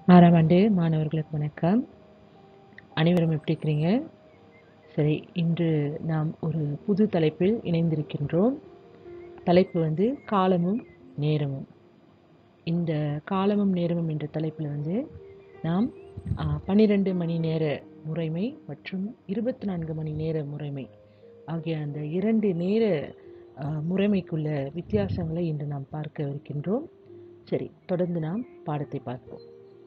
ஆறாம் ஆண்டு மாணவர்களுக்கு வணக்கம். அனைவரும் எப்படி இருக்கிறீங்க? சரி, இன்று நாம் ஒரு புது தலைப்பில் இணைந்திருக்கின்றோம். தலைப்பு வந்து காலமும் நேரமும். இந்த காலமும் நேரமும் என்ற தலைப்பில் வந்து நாம் 12 மணி நேர முறைமை மற்றும் 24 மணி நேர முறைமை ஆகிய அந்த 2 நேர முறைமைக்குள்ள வித்தியாசங்களை இன்று நாம் பார்க்க இருக்கின்றோம். சரி, தொடர்ந்து நாம் பாடத்தை பார்ப்போம்.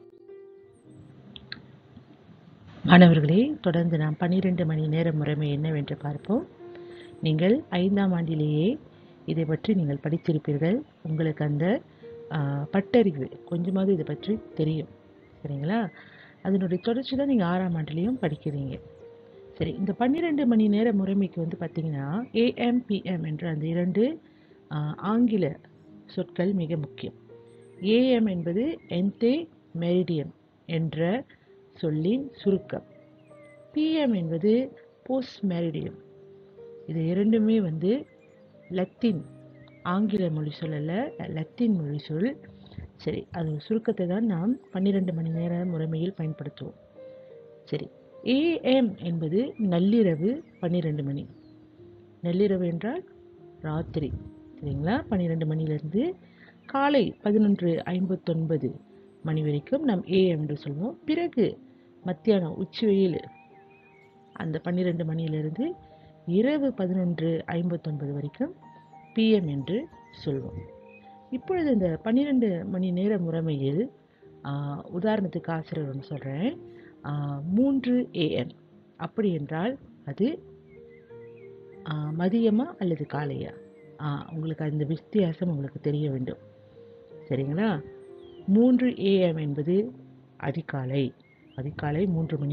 மாணவர்களே, தொடர்ந்து நாம் 12 மணி நேர முறைமை என்னவென்று பார்ப்போம். நீங்கள் 5ஆம் ஆண்டிலேயே இதை பற்றி நீங்கள் படித்திருப்பீர்கள். உங்களுக்கு அந்த பட்டறிவு கொஞ்சமாவது இதை பற்றி தெரியும், சரிங்களா? அதனுடைய தொடர்ச்சி தான் நீங்கள் 6ஆம் ஆண்டிலையும் படிக்கிறீங்க. சரி, இந்த 12 மணி நேர முறைமைக்கு வந்து பார்த்தீங்கன்னா ஏஎம் பிஎம் என்ற அந்த 2 ஆங்கில சொற்கள் மிக முக்கியம். ஏஎம் என்பது என்டே மெரிடியம் என்ற சொல்லின் சுருக்கம். பிஎம் என்பது போஸ்ட் மெரிடியம். இது இரண்டுமே வந்து லத்தீன், ஆங்கில மொழி சொல் அல்ல, லத்தீன் மொழி சொல். சரி, அது சுருக்கத்தை தான் நாம் 12 மணி நேர முறைமையில் பயன்படுத்துவோம். சரி, ஏஎம் என்பது நள்ளிரவு 12 மணி. நள்ளிரவு என்றால் ராத்திரி, சரிங்களா? 12 மணிலிருந்து காலை 11:59 மணி வரைக்கும் நாம் ஏஎம் என்று சொல்வோம். பிறகு மத்தியானம் உச்சி வெயில் அந்த 12 மணியிலிருந்து இரவு 11:59 வரைக்கும் பிஎம் என்று சொல்வோம். இப்பொழுது இந்த 12 மணி நேர முறைமையில் உதாரணத்துக்கு ஆசிரியர் ஒன்று சொல்கிறேன். 3 ஏஎம் அப்படி என்றால் அது மதியமா அல்லது காலையா? உங்களுக்கு அந்த வித்தியாசம் உங்களுக்கு தெரிய வேண்டும், சரிங்களா? 3 ஏஎம் என்பது அதிகாலை, அதிகாலை 3 மணி.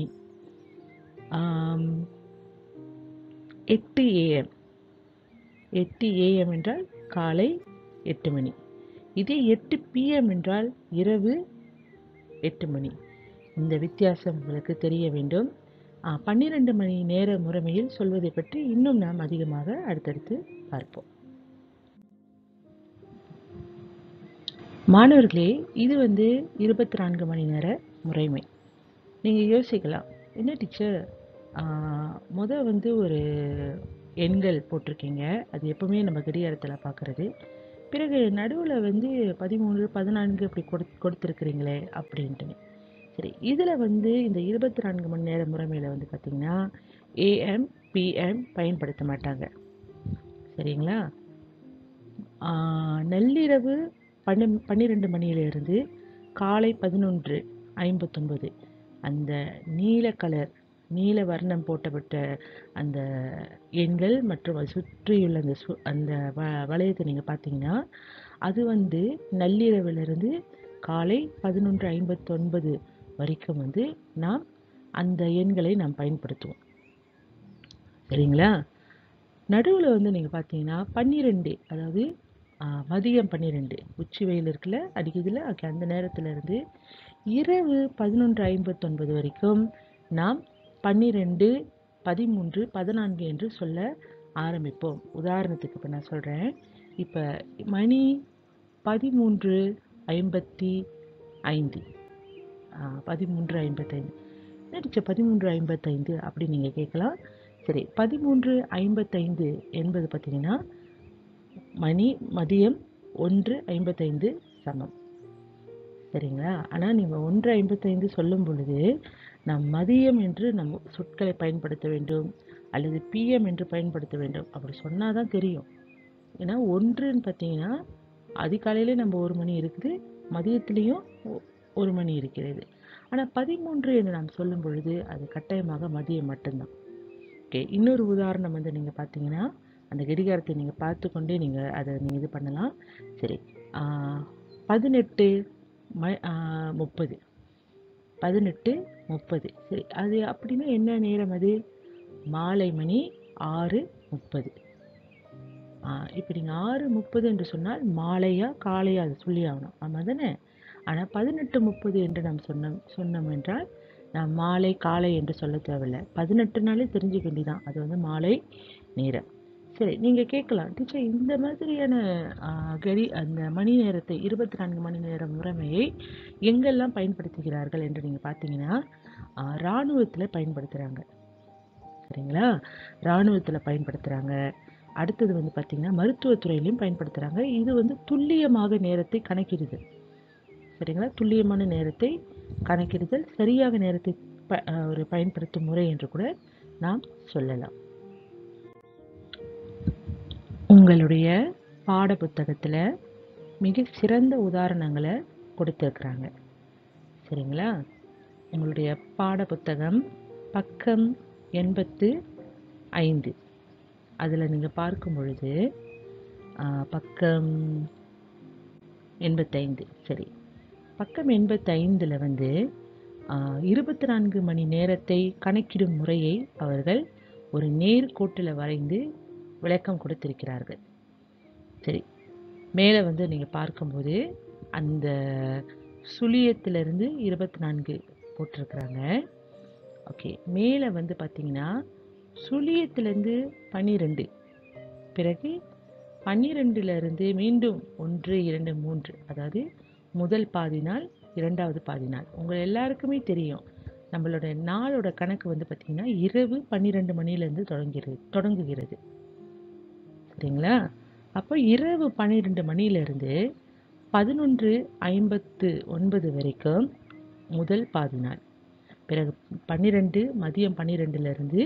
8 ஏஎம், 8 ஏஎம் என்றால் காலை 8 மணி. இதே 8 பிஎம் என்றால் இரவு 8 மணி. இந்த வித்தியாசம் உங்களுக்கு தெரிய வேண்டும். 12 மணி நேர முறைமையில் சொல்வதை பற்றி இன்னும் நாம் அதிகமாக அடுத்தடுத்து பார்ப்போம். மாணவர்களே, இது வந்து 24 மணி நேர முறைமை. நீங்கள் யோசிக்கலாம், என்ன டீச்சர் வந்து ஒரு எண்கள் போட்டிருக்கீங்க, அது எப்பவுமே நம்ம கடிகாரத்தில் பார்க்குறது, பிறகு நடுவில் வந்து 13, 14 இப்படி கொடுத்துருக்குறீங்களே அப்படின்ட்டு. சரி, இதில் வந்து இந்த 24 மணி நேர முறைமையில் வந்து பார்த்திங்கன்னா ஏஎம் பிஎம் பயன்படுத்த மாட்டாங்க, சரிங்களா? நள்ளிரவு 12 மணியிலிருந்து காலை 11:59 அந்த நீல கலர், நீல வர்ணம் போட்டப்பட்ட அந்த எண்கள் மற்றும் அது சுற்றியுள்ள அந்த வளையத்தை நீங்கள் பார்த்தீங்கன்னா அது வந்து நள்ளிரவிலிருந்து காலை 11:59 வரைக்கும் வந்து நாம் அந்த எண்களை நாம் பயன்படுத்துவோம், சரிங்களா? நடுவில் வந்து நீங்கள் பார்த்தீங்கன்னா 12, அதாவது மதியம் 12 உச்சி வெயில் இருக்குல்ல, அடிக்கிறதுல அந்த நேரத்தில் இருந்து இரவு 11:59 வரைக்கும் நாம் 12, 13, 14 என்று சொல்ல ஆரம்பிப்போம். உதாரணத்துக்கு இப்போ நான் சொல்கிறேன். இப்போ மணி 13:55, 13:55. நடிச்ச 13:55 அப்படி நீங்கள் கேட்கலாம். சரி, 13:55 என்பது பார்த்தீங்கன்னா மதியம் 1:55 சமம், சரிங்களா? ஆனால் நீங்கள் 1:55 சொல்லும் பொழுது நாம் மதியம் என்று நம்ம சொற்களை பயன்படுத்த வேண்டும் அல்லது பிஎம் என்று பயன்படுத்த வேண்டும். அப்படி சொன்னால் தான் தெரியும். ஏன்னா 1ன்னு பார்த்தீங்கன்னா அதிகாலையிலே நம்ம 1 மணி இருக்குது, மதியத்துலேயும் 1 மணி இருக்கிறது. ஆனால் 13 என்று நாம் சொல்லும் பொழுது அது கட்டாயமாக மதியம் மட்டும்தான். ஓகே, இன்னொரு உதாரணம் வந்து நீங்கள் பார்த்தீங்கன்னா அந்த கடிகாரத்தை நீங்கள் பார்த்து கொண்டே நீங்கள் அதை நீங்கள் இது பண்ணலாம். சரி, 18:30, 18:30. சரி, அது அப்படின்னா என்ன நேரம்? அது மாலை மணி 6:30. இப்போ நீங்கள் 6:30 என்று சொன்னால் மாலையா காலையா அது சொல்லி ஆகணும், ஆமாம் தானே? ஆனால் 18:30 என்று நாம் சொன்னோம் என்றால் நாம் மாலை காலை என்று சொல்ல தேவையில்லை. 18நாலே தெரிஞ்சுக்க வேண்டியதான், அது வந்து மாலை நேரம், சரி, நீங்க கேட்கலாம், டீச்சர் இந்த மாதிரியான அந்த மணி நேரத்தை 24 மணி நேர முறைமையை எங்கெல்லாம் பயன்படுத்துகிறார்கள் என்று நீங்க பார்த்தீங்கன்னா, இராணுவத்தில பயன்படுத்துறாங்க. சரிங்களா? இராணுவத்தில பயன்படுத்துறாங்க. அடுத்தது வந்து பார்த்தீங்கன்னா, மருத்துவத் துறையிலயும் பயன்படுத்துறாங்க. இது வந்து துல்லியமாக நேரத்தை கணக்கிடுது. சரிங்களா? துல்லியமான நேரத்தை கணக்கிடுதல், சரியாக நேரத்தை ஒரு பயன்படுத்தும் முறை என்று கூட நாம் சொல்லலாம். உங்களுடைய பாட புத்தகத்துல மிக சிறந்த உதாரணங்களை கொடுத்திருக்கிறாங்க. சரிங்களா? உங்களுடைய பாட புத்தகம் பக்கம் 85. அதில் நீங்கள் பார்க்கும் பொழுது பக்கம் 85, சரி, பக்கம் 85ல் வந்து 24 மணி நேரத்தை கணக்கிடும் முறையை அவர்கள் ஒரு நேர்கோட்டில் வரைந்து விளக்கம் கொடுத்திருக்கிறார்கள். சரி, மேலே வந்து நீங்கள் பார்க்கும்போது அந்த சுழியத்திலிருந்து 24 போட்டிருக்கிறாங்க. ஓகே, மேலே வந்து பார்த்தீங்கன்னா சுழியத்திலேருந்து 12, பிறகு 12லிருந்து மீண்டும் 1, 2, 3, அதாவது முதல் பாதி நாள், இரண்டாவது பாதி நாள். உங்கள் எல்லாருக்குமே தெரியும், நம்மளோட நாளோட கணக்கு வந்து பார்த்தீங்கன்னா இரவு 12 மணிலேருந்து தொடங்குகிறது. சரிங்களா? அப்போ இரவு 12 மணியிலிருந்து 11:59 வரைக்கும் முதல் பாதி நாள். பிறகு 12 மதியம் 12லிருந்து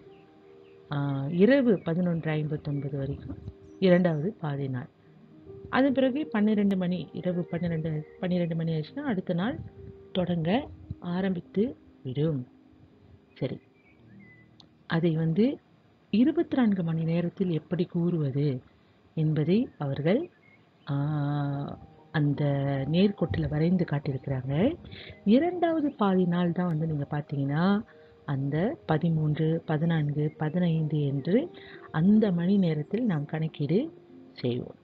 இரவு 11:59 வரைக்கும் இரண்டாவது பாதி நாள். அதன் பிறகு 12 மணி, இரவு 12 மணி ஆச்சுன்னா அடுத்த நாள் தொடங்க ஆரம்பித்து விடும். சரி, அதை வந்து 24 மணி நேரத்தில் எப்படி கூறுவது என்பதை அவர்கள் அந்த நேர்கோட்டில் வரைந்து காட்டியிருக்கிறாங்க. இரண்டாவது பாதி நாள் தான் வந்து நீங்கள் பார்த்தீங்கன்னா அந்த 13, 14, 15 என்று அந்த மணி நேரத்தில் நாம் கணக்கீடு செய்வோம்.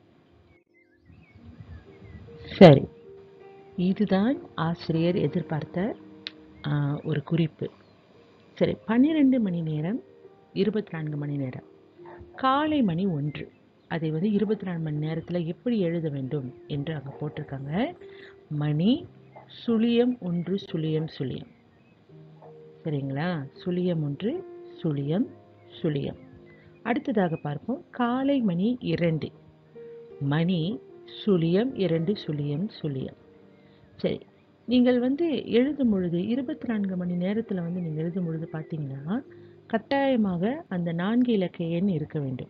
சரி, இதுதான் ஆசிரியர் எதிர்பார்த்த ஒரு குறிப்பு. சரி, 12 மணி நேரம், 24 மணி நேரம், காலை மணி 1, அதை வந்து 24 மணி நேரத்தில் எப்படி எழுத வேண்டும் என்று அங்கே போட்டிருக்காங்க. மணி சுழியம் 1 சுழியம் சுழியம். சரிங்களா? சுழியம் 1 சுழியம் சுழியம். அடுத்ததாக பார்ப்போம், காலை மணி 2, மணி சுழியம் 2 சுழியம் சுழியம். சரி, நீங்கள் வந்து எழுதும் பொழுது 24 மணி நேரத்தில் வந்து நீங்கள் எழுதும் பொழுது பார்த்தீங்கன்னா கட்டாயமாக அந்த 4 இலக்க எண் இருக்க வேண்டும்.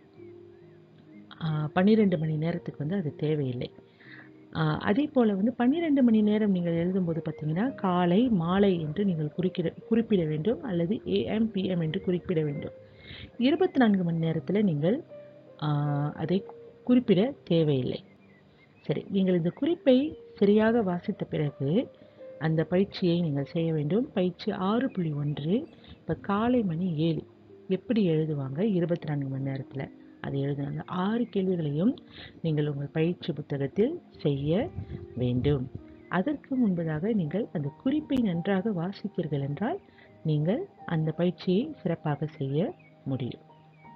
12 மணி நேரத்துக்கு வந்து அது தேவையில்லை. அதே போல் வந்து 12 மணி நேரம் நீங்கள் எழுதும்போது பார்த்தீங்கன்னா காலை மாலை என்று நீங்கள் குறிப்பிட வேண்டும், அல்லது AM PM என்று குறிப்பிட வேண்டும். 24 மணி நேரத்தில் நீங்கள் அதை குறிப்பிட தேவையில்லை. சரி, நீங்கள் இந்த குறிப்பை சரியாக வாசித்த பிறகு அந்த பயிற்சியை நீங்கள் செய்ய வேண்டும். பயிற்சி 6.1. இப்போ காலை மணி 7 எப்படி எழுதுவாங்க 24 மணி நேரத்தில், அதை எழுதுனாங்க. 6 கேள்விகளையும் நீங்கள் உங்கள் பயிற்சி புத்தகத்தில் செய்ய வேண்டும். அதற்கு முன்பதாக நீங்கள் அந்த குறிப்பை நன்றாக வாசித்தீர்கள் என்றால் நீங்கள் அந்த பயிற்சியை சிறப்பாக செய்ய முடியும்.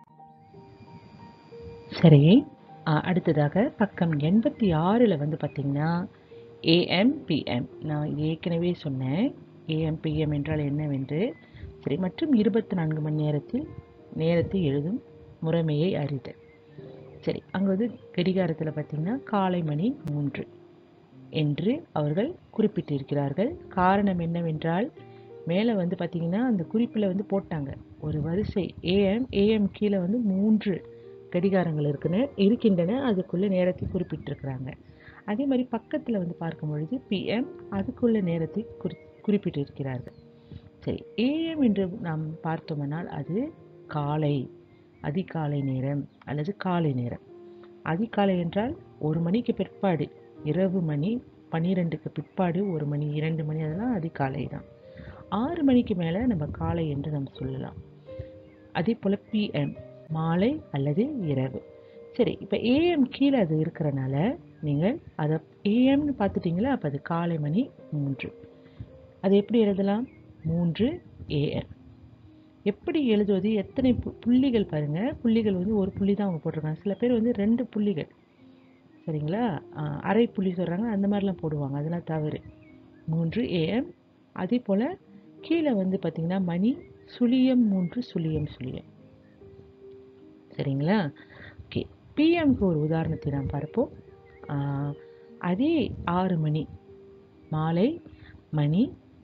சரி, அடுத்ததாக பக்கம் 86ல் வந்து பார்த்தீங்கன்னா AM PM, நான் ஏற்கனவே சொன்னேன் AM PM என்றால் என்னவென்று. சரி, மற்றும் 24 மணி நேரத்தில் நேரத்தை எழுதும் முறைமையை அறிதல். சரி, அங்கே வந்து கடிகாரத்தில் பார்த்தீங்கன்னா காலை மணி 3 என்று அவர்கள் குறிப்பிட்டிருக்கிறார்கள். காரணம் என்னவென்றால் மேலே வந்து பார்த்தீங்கன்னா அந்த குறிப்பில் வந்து போட்டாங்க ஒரு வரிசை AM கீழே வந்து 3 கடிகாரங்கள் இருக்கின்றன, அதுக்குள்ள நேரத்தை குறிப்பிட்டிருக்கிறாங்க. அதே மாதிரி பக்கத்தில் வந்து பார்க்கும் பொழுது PM, அதுக்குள்ள நேரத்தை குறிப்பிட்டிருக்கிறார்கள். சரி, AM என்று நாம் பார்த்தோம்னால் அது காலை, அதிகாலை நேரம் அல்லது காலை நேரம். அதிகாலை என்றால் 1 மணிக்கு பிற்பாடு, இரவு மணி 12க்கு பிற்பாடு 1 மணி 2 மணி, அதெல்லாம் அதிகாலை தான். 6 மணிக்கு மேலே நம்ம காலை என்று நம்ம சொல்லலாம். அதே போல் PM மாலை அல்லது இரவு. சரி, இப்போ AM கீழே அது இருக்கிறனால நீங்கள் அதை AMனு பார்த்துட்டிங்களா, அப்போ அது காலை மணி 3. அதை எப்படி எழுதலாம்? 3 AM. எப்படி எழுதுவது, எத்தனை புள்ளிகள் பாருங்கள். புள்ளிகள் வந்து ஒரு புள்ளி தான் அவங்க போட்டிருக்காங்க. சில பேர் வந்து 2 புள்ளிகள், சரிங்களா? அரை புள்ளி சொல்கிறாங்க, அந்த மாதிரிலாம் போடுவாங்க. அதெல்லாம் தவறு. 3 AM. அதே போல் கீழே வந்து பார்த்திங்கன்னா மணி 0:3:0. சரிங்களா? ஓகே. பிஎம்க்கு ஒரு உதாரணத்தை நாம் பார்ப்போம். அதே 6 மணி, மாலை மணி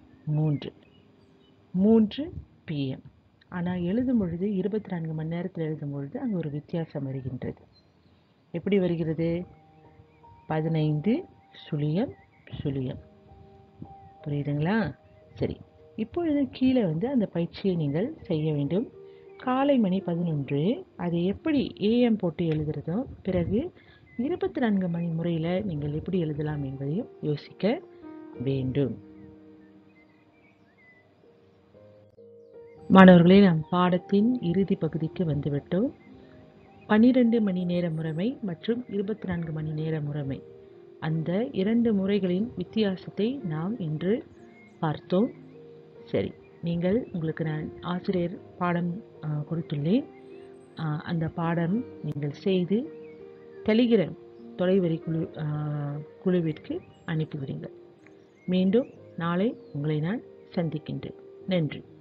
3 பிஎம். ஆனால் எழுதும் பொழுது 24 மணி நேரத்தில் எழுதும் பொழுது அங்கே ஒரு வித்தியாசம் வருகின்றது. எப்படி வருகிறது? 15:00. புரியுதுங்களா? சரி. இப்பொழுது கீழே வந்து அந்த பயிற்சியை நீங்கள் செய்ய வேண்டும். காலை மணி 11. அதை எப்படி AM போட்டு எழுதுறதோ, பிறகு 24 மணி முறையில் நீங்கள் எப்படி எழுதலாம் என்பதையும் யோசிக்க வேண்டும். மாணவர்களே, நாம் பாடத்தின் இறுதி பகுதிக்கு வந்துவிட்டோம். 12 மணி நேர முறைமை மற்றும் 24 மணி நேர முறைமை, அந்த 2 முறைகளின் வித்தியாசத்தை நாம் இன்று பார்த்தோம். சரி, உங்களுக்கு நான் ஆசிரியர் பாடம் கொடுத்துள்ளேன். அந்த பாடம் நீங்கள் செய்து டெலிகிராம் தொலைவரி குழுவிற்கு அனுப்பிவிடுங்கள். மீண்டும் நாளை உங்களை நான் சந்திக்கின்றேன். நன்றி.